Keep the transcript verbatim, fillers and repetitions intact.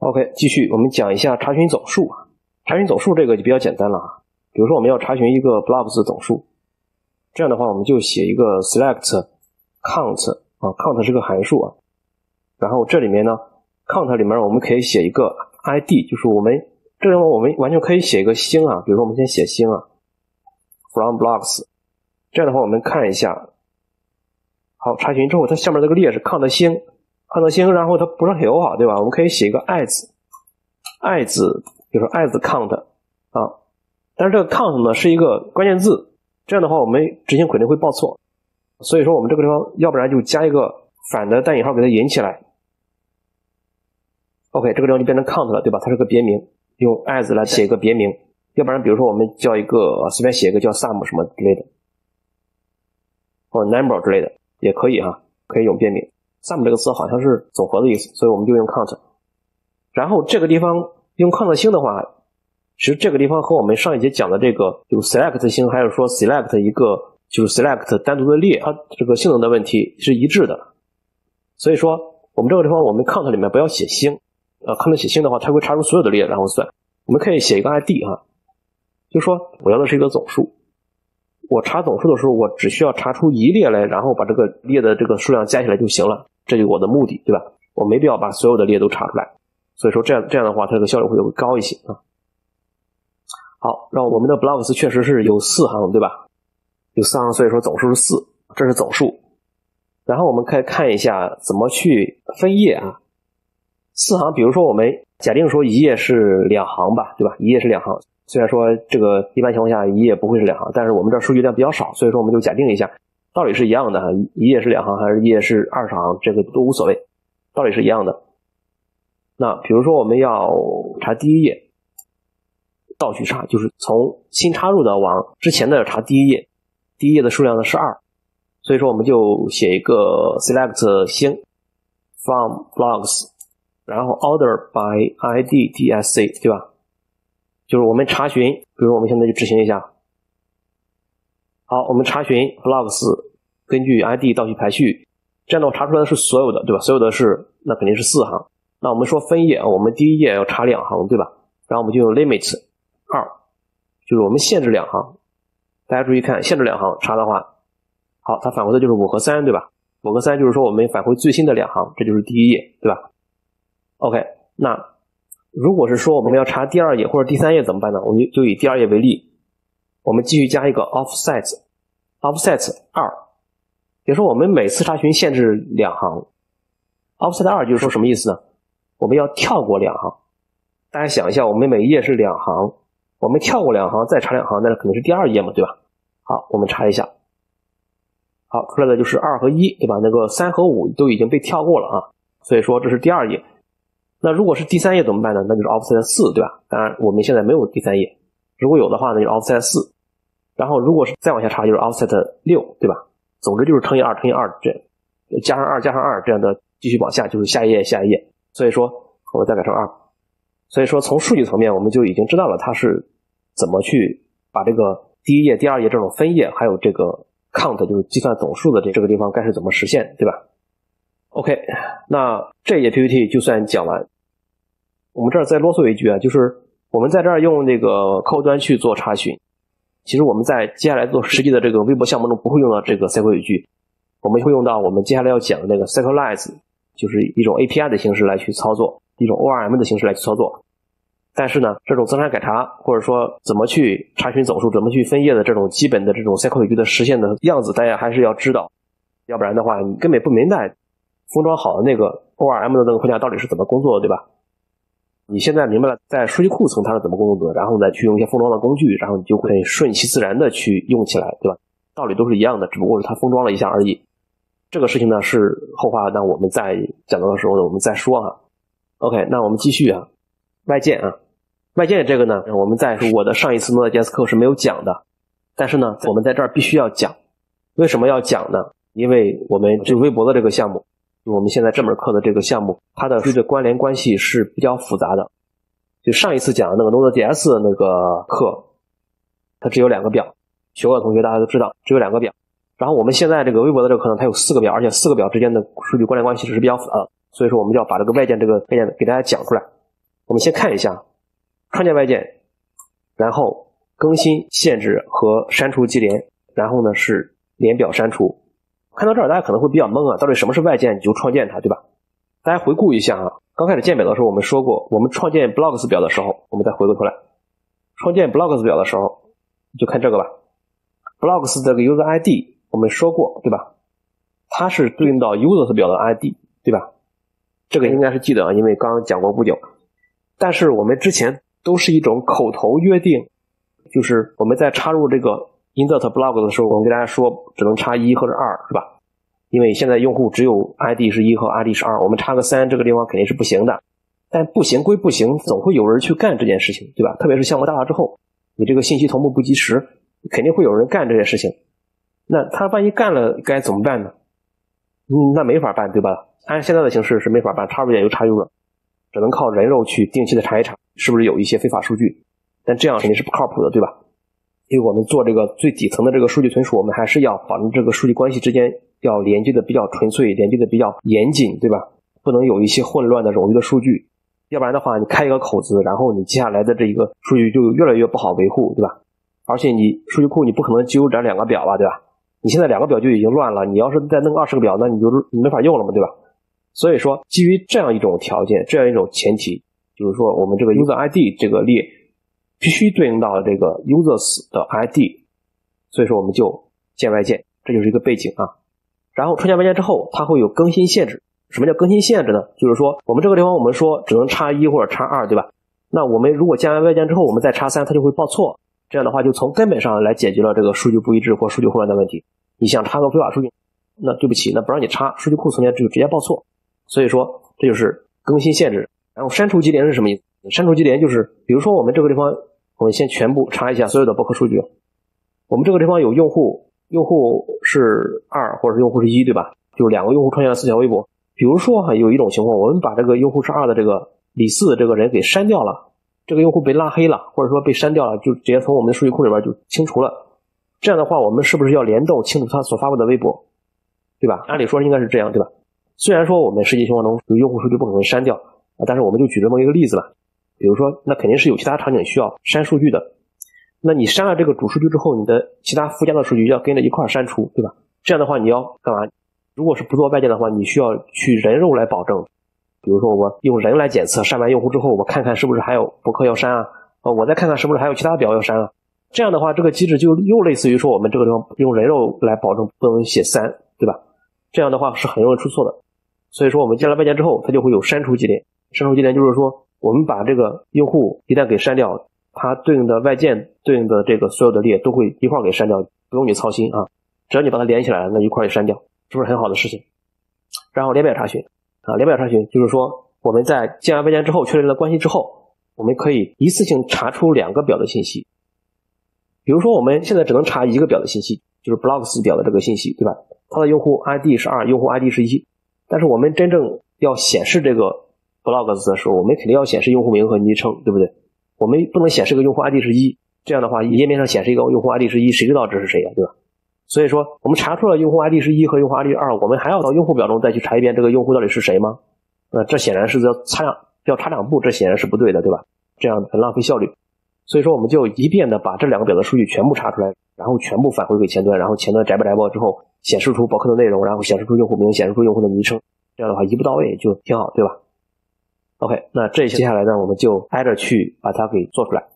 OK， 继续我们讲一下查询总数。查询总数这个就比较简单了，比如说我们要查询一个 blocks 的总数，这样的话我们就写一个 select count 啊 count 是个函数啊，然后这里面呢 count 里面我们可以写一个 I D， 就是我们这里我们完全可以写一个星啊，比如说我们先写星啊 from blocks， 这样的话我们看一下，好，查询之后它下面这个列是 count 星count 星，然后它不是很友好对吧，我们可以写一个 as as 比如说 as count 啊，但是这个 count 呢是一个关键字，这样的话我们执行肯定会报错，所以说我们这个地方要不然就加一个反的单引号给它引起来。 OK， 这个地方就变成 count 了对吧，它是个别名，用 as 来写一个别名，要不然比如说我们叫一个随便写一个叫 sum 什么之类的，或者 number 之类的也可以哈，可以用别名。 sum 这个词好像是总和的意思，所以我们就用 count。 然后这个地方用 count 星的话，其实这个地方和我们上一节讲的这个就是 select 星还有说 select 一个就是 select 单独的列，它这个性能的问题是一致的，所以说我们这个地方我们 count 里面不要写星，呃 count 写星的话它会查出所有的列然后算，我们可以写一个 I D 哈，就说我要的是一个总数，我查总数的时候我只需要查出一列来，然后把这个列的这个数量加起来就行了，这就是我的目的对吧，我没必要把所有的列都查出来，所以说这样这样的话它这个效率会高一些啊。好，让我们的 blocks 确实是有四行对吧，有四行，所以说总数是四，这是总数。然后我们可以看一下怎么去分页啊，四行比如说我们假定说一页是两行吧对吧，一页是两行，虽然说这个一般情况下一页不会是两行，但是我们这数据量比较少，所以说我们就假定一下道理是一样的，一页是两行还是一页是二十行这个都无所谓，道理是一样的。那比如说我们要查第一页，倒序查就是从新插入的往之前的查第一页，第一页的数量呢是二，所以说我们就写一个 select 星 from blocks， 然后 order by I D D S C 对吧，就是我们查询，比如我们现在就执行一下，好，我们查询 blocks 根据 I D 倒序排序，这样的话查出来的是所有的对吧，所有的是那肯定是四行，那我们说分页，我们第一页要查两行对吧，然后我们就用 limit 二，就是我们限制两行，大家注意看限制两行查的话，好，它返回的就是五和三对吧，五和三就是说我们返回最新的两行，这就是第一页对吧。 OK， 那如果是说我们要查第二页或者第三页怎么办呢，我们就以第二页为例，我们继续加一个 offset offset 二，比如说我们每次查询限制两行， offset 二就是说什么意思呢，我们要跳过两行，大家想一下我们每一页是两行，我们跳过两行再查两行，那可能是第二页嘛对吧，好，我们查一下，好，出来的就是二和一对吧，那个三和五都已经被跳过了啊，所以说这是第二页。那如果是第三页怎么办呢，那就是 offset 四对吧，当然我们现在没有第三页，如果有的话那就是 offset 四，然后如果是再往下查就是 offset 六对吧，总之就是乘以二乘以二，这加上二加上二，这样的继续往下就是下一页下一页，所以说我们再改成二，所以说从数据层面我们就已经知道了它是怎么去把这个第一页第二页这种分页还有这个 count 就是计算总数的这这个地方该是怎么实现对吧。 OK， 那这一页 P P T 就算讲完，我们这儿再啰嗦一句啊，就是我们在这儿用这个客户端去做查询，其实我们在接下来做实际的这个微博项目中不会用到这个 S Q L 语句，我们会用到我们接下来要讲的那个 Cycleize， 就是一种 A P I 的形式来去操作，一种 O R M 的形式来去操作。但是呢，这种增删改查或者说怎么去查询总数怎么去分页的这种基本的这种 S Q L 语句的实现的样子大家还是要知道，要不然的话你根本不明白封装好的那个 O R M 的那个框架到底是怎么工作的对吧，你现在明白了在数据库层它是怎么工作的，然后再去用一些封装的工具，然后你就会顺其自然的去用起来对吧，道理都是一样的，只不过是它封装了一下而已。这个事情呢是后话，那我们在讲到的时候呢我们再说哈。 OK， 那我们继续啊，外键啊，外键这个呢我们在我的上一次 Node.js 课是没有讲的，但是呢我们在这儿必须要讲。为什么要讲呢，因为我们这微博的这个项目，我们现在这门课的这个项目它的这个关联关系是比较复杂的，就上一次讲的那个 Node.js 的那个课它只有两个表，学过的同学大家都知道只有两个表，然后我们现在这个微博的这个课呢它有四个表，而且四个表之间的数据关联关系是比较复杂的，所以说我们就要把这个外键这个概念给大家讲出来。 我们先看一下创建外件，然后更新限制和删除基连，然后呢是连表删除。看到这儿大家可能会比较懵啊，到底什么是外件，你就创建它，对吧？大家回顾一下啊，刚开始建表的时候我们说过，我们创建 blocks 表的时候，我们再回过头来创建 blocks 表的时候，就看这个吧。blocks 这个 user I D 我们说过，对吧？它是对应到 users 表的 I D， 对吧？这个应该是记得啊，因为刚刚讲过不久。但是我们之前都是一种口头约定，就是我们在插入这个 insert blocks 的时候，我们跟大家说只能插一或者二，是吧？因为现在用户只有 I D 是一和 I D 是二，我们插个三这个地方肯定是不行的。但不行归不行，总会有人去干这件事情，对吧？特别是项目大了之后，你这个信息同步不及时，肯定会有人干这件事情。那他万一干了该怎么办呢？嗯，那没法办，对吧？按现在的形式是没法办，插入点就插入了，只能靠人肉去定期的查一查是不是有一些非法数据，但这样肯定是不靠谱的，对吧？因为我们做这个最底层的这个数据存储，我们还是要保证这个数据关系之间要连接的比较纯粹，连接的比较严谨，对吧？不能有一些混乱的冗余的数据，要不然的话你开一个口子，然后你接下来的这一个数据就越来越不好维护，对吧？而且你数据库你不可能纠缠两个表吧，对吧？你现在两个表就已经乱了，你要是再弄二十个表，那你就你没法用了嘛，对吧？所以说基于这样一种条件，这样一种前提，就是说我们这个 user I D 这个列必须对应到这个 users 的 I D， 所以说我们就建外件，这就是一个背景啊。然后创建外件之后，它会有更新限制。什么叫更新限制呢？就是说我们这个地方我们说只能插一或者插二，对吧？那我们如果建完外件之后，我们再插三，它就会报错。这样的话就从根本上来解决了这个数据不一致或数据混乱的问题。你想插个非法数据，那对不起，那不让你插，数据库层面就直接报错。所以说这就是更新限制。然后删除基连是什么意思？删除基连就是比如说我们这个地方，我们先全部查一下所有的博客数据。我们这个地方有用户，用户是二或者是用户是一，对吧？就两个用户创建了四条微博。比如说哈，有一种情况，我们把这个用户是二的这个李四这个人给删掉了，这个用户被拉黑了，或者说被删掉了，就直接从我们的数据库里边就清除了。这样的话，我们是不是要联动清除他所发布的微博，对吧？按理说应该是这样，对吧？虽然说我们实际情况中有用户数据不可能删掉，但是我们就举这么一个例子吧。比如说，那肯定是有其他场景需要删数据的。那你删了这个主数据之后，你的其他附加的数据要跟着一块删除，对吧？这样的话你要干嘛？如果是不做外件的话，你需要去人肉来保证。比如说我用人来检测，删完用户之后，我看看是不是还有博客要删啊，我再看看是不是还有其他表要删啊。这样的话，这个机制就又类似于说我们这个地方用人肉来保证不能写三，对吧？这样的话是很容易出错的。所以说我们建了外件之后，它就会有删除基连。删除基连就是说我们把这个用户一旦给删掉，它对应的外件对应的这个所有的列都会一块给删掉，不用你操心啊，只要你把它连起来了，那一块也删掉，是不是很好的事情？然后连表查询啊，连表查询就是说我们在建完外件之后确认了关系之后，我们可以一次性查出两个表的信息。比如说我们现在只能查一个表的信息，就是 blocks 表的这个信息，对吧？它的用户 I D 是二，用户 I D 是一。但是我们真正要显示这个 blocks 的时候，我们肯定要显示用户名和昵称，对不对？我们不能显示个用户 I D 是一，这样的话页面上显示一个用户 I D 是一，谁知道这是谁呀，对吧？所以说我们查出了用户 I D 是一和用户 I D 是二，我们还要到用户表中再去查一遍这个用户到底是谁吗？那这显然是要差两要差两步，这显然是不对的，对吧？这样很浪费效率。所以说我们就一遍的把这两个表的数据全部查出来，然后全部返回给前端，然后前端摘吧摘吧之后显示出博客的内容，然后显示出用户名，显示出用户的昵称，这样的话一步到位就挺好，对吧？ OK， 那这接下来呢我们就挨着去把它给做出来。